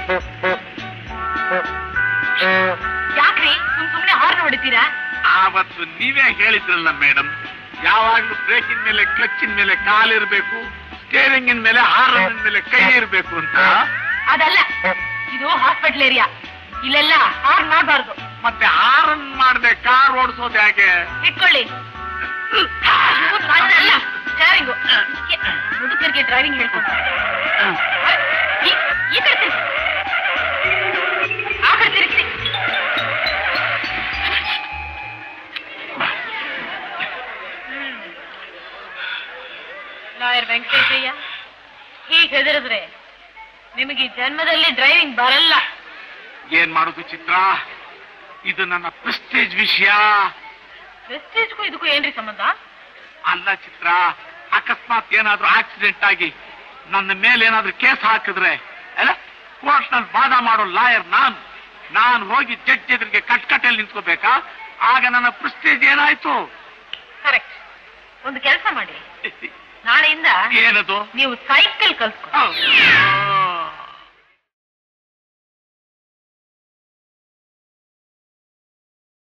ಯಾಕ್ರಿ ಸುಮ್ನೆ ಹಾರ್ನ್ ಹೊಡಿತೀರಾ? ಆವತ್ತು ನೀವೇ ಹೇಳಿದ್ರಲ್ಲ ಮೇಡಮ್, ಯಾವಾಗ್ಲೂ ಬ್ರೇಕಿನ ಮೇಲೆ ಕ್ಲಚ್ಚಿನ ಮೇಲೆ ಕಾಲಿರ್ಬೇಕು, ಸ್ಟೇರಿಂಗಿನ ಮೇಲೆ ಹಾರನ್ ಮೇಲೆ ಕೈ ಇರ್ಬೇಕು ಅಂತ. ಅದಲ್ಲ, ಇದು ಹಾಸ್ಪಿಟಲ್ ಏರಿಯಾ, ಇಲ್ಲೆಲ್ಲ ಹಾರ್ನ್ ಮಾಡಬಾರ್ದು. ಮತ್ತೆ ಹಾರನ್ ಮಾಡದೆ ಕಾರ್ ಓಡಿಸೋದು ಹೇಗೆ? ಇಟ್ಕೊಳ್ಳಿ. ಸ್ಟೇರಿಂಗು ಮುದುಕರಿಗೆ ಡ್ರೈವಿಂಗ್ ಹೇಳ್ಕೊಡ್ತಾರೆ. ಈ ಕಡೆ ತಿರ್ಸಿ, ಆ ಕಡೆ ತಿರುಗಿಸಿ. ಲಾಯರ್ ವೆಂಕಟೇಶಯ್ಯ, ಹೀಗೆ ಹೆದರಿದ್ರೆ ನಿಮಗೆ ಈ ಜನ್ಮದಲ್ಲಿ ಡ್ರೈವಿಂಗ್ ಬರಲ್ಲ. ಏನ್ ಮಾಡುದು ಚಿತ್ರ? ಇದು ನನ್ನ ಪ್ರೆಸ್ಟೇಜ್ ವಿಷಯ. ಪ್ರೆಸ್ಟೇಜ್ಗೂ ಇದಕ್ಕೂ ಏನ್ರಿ ಸಂಬಂಧ? ಅಲ್ಲ ಚಿತ್ರ, ಅಕಸ್ಮಾತ್ ಏನಾದ್ರೂ ಆಕ್ಸಿಡೆಂಟ್ ಆಗಿ ನನ್ನ ಮೇಲೆ ಏನಾದ್ರೂ ಕೇಸ್ ಹಾಕಿದ್ರೆ ಅಲ್ಲ, ಕೋರ್ಟ್ ನಲ್ಲಿ ವಾದ ಮಾಡೋ ಲಾಯರ್ ನಾನು ಹೋಗಿ ಜಡ್ಜ್ ಎದುರಿಗೆ ಕಟ್ಕಟ್ಟೆಯಲ್ಲಿ ನಿಂತ್ಕೋಬೇಕಾ? ಆಗ ನನ್ನ ಪ್ರೆಸ್ಟೇಜ್ ಏನಾಯ್ತು? ಕರೆಕ್ಟ್. ಒಂದು ಕೆಲಸ ಮಾಡಿ, ನಾಳೆಯಿಂದ ಏನದು? ನೀವು ಸೈಕಲ್ ಕಲ್ತ್ಕೊ.